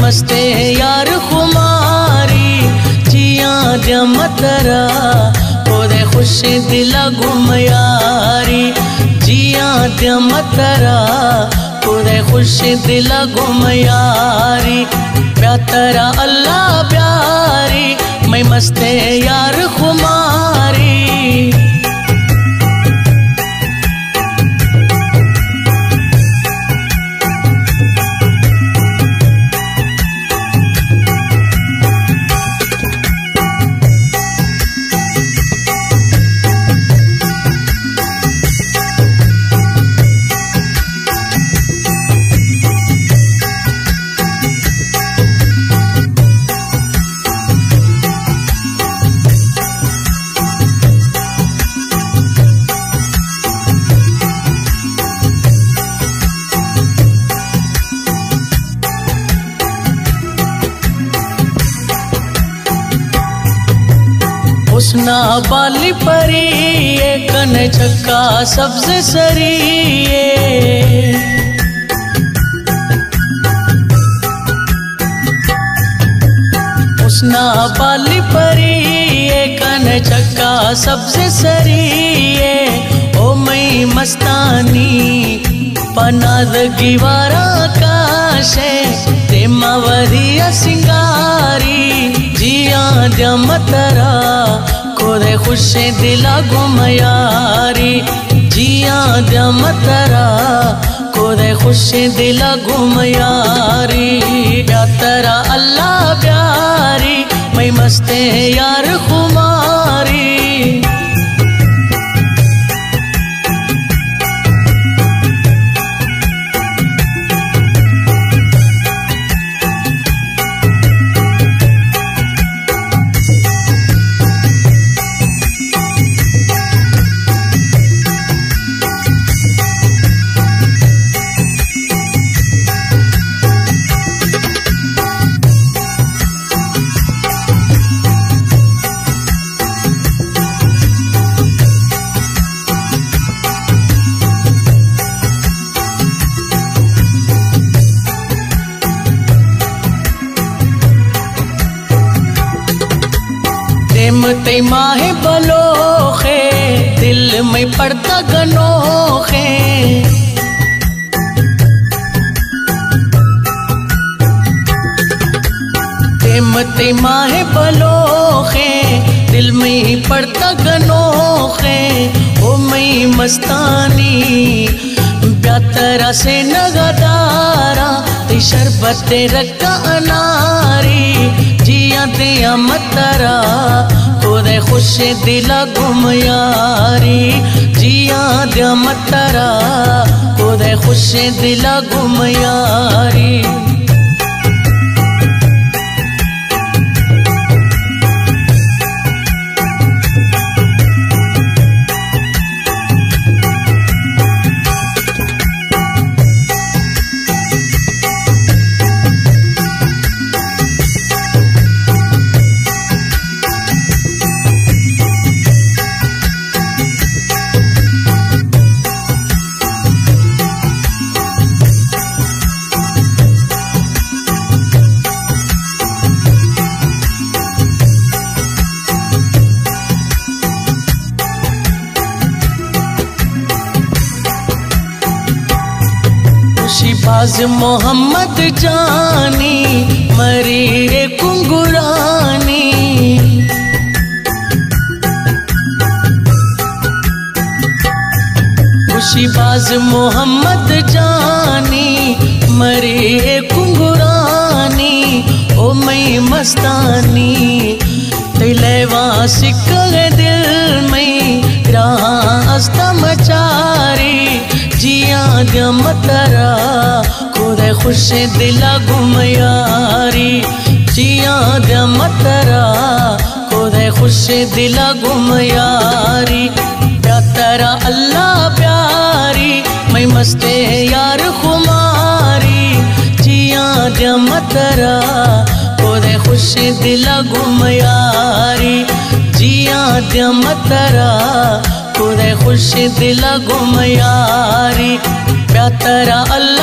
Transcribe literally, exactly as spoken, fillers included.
मस्ते यार खुमारी जिया दिया मतरा ओदे खुश दिला गुम यारी जिया दिया मतरा ओदे खुश दिला गुम यारी प्यारा अल्लाह प्यारी मैं मस्ते यार खुमारी। हुस्ना बाली परी ये कन छक्का सब्ज सरी ये हुस्ना बाली परी ये कन छक्का सब्ज सरी ये ओ मई मस्तानी पनाद गिवारा काशे तेमा वरिया सिंगारी जिया दिया मतरा कोदे खुश दिला गुम यारी जिया दिया मतरा कोदे खुश दिला गुम यारी प्यारा अल्लाह प्यारी मैं मस्ते यार खुमारी। ते माहे बलोखे दिल में पड़ता गनोखे ते माहे बलोखे दिल में पड़ता गनोखे ओ मई मस्तानी प्यारा से नगदारा ते शरबत रखा अनारी जिया दिया मतरा कोदे खुश दिला गुम यारी जिया दिया मतरा कोदे खुश दिला गुम यारी। बाज मोहम्मद जानी मरी रे कुंगुरानी खुशीबाज मोहम्मद जानी मरी रे कुंगुरानी ओ मई मस्तानी तिलेवा सिकल दिल में रहा अस्ता मचारी जिया दिया मतरा कोदे खुश दिला गुम यारी जिया दिया मतरा कोदे खुश दिला गुम यारी प्यारा अल्लाह प्यारी मैं मस्ते यार खुमारी जिया दिया मतरा कोदे खुश दिला गुम यारी जिया दिया मतरा कोदे खुश दिला गुम यारी प्यारा अल्लाह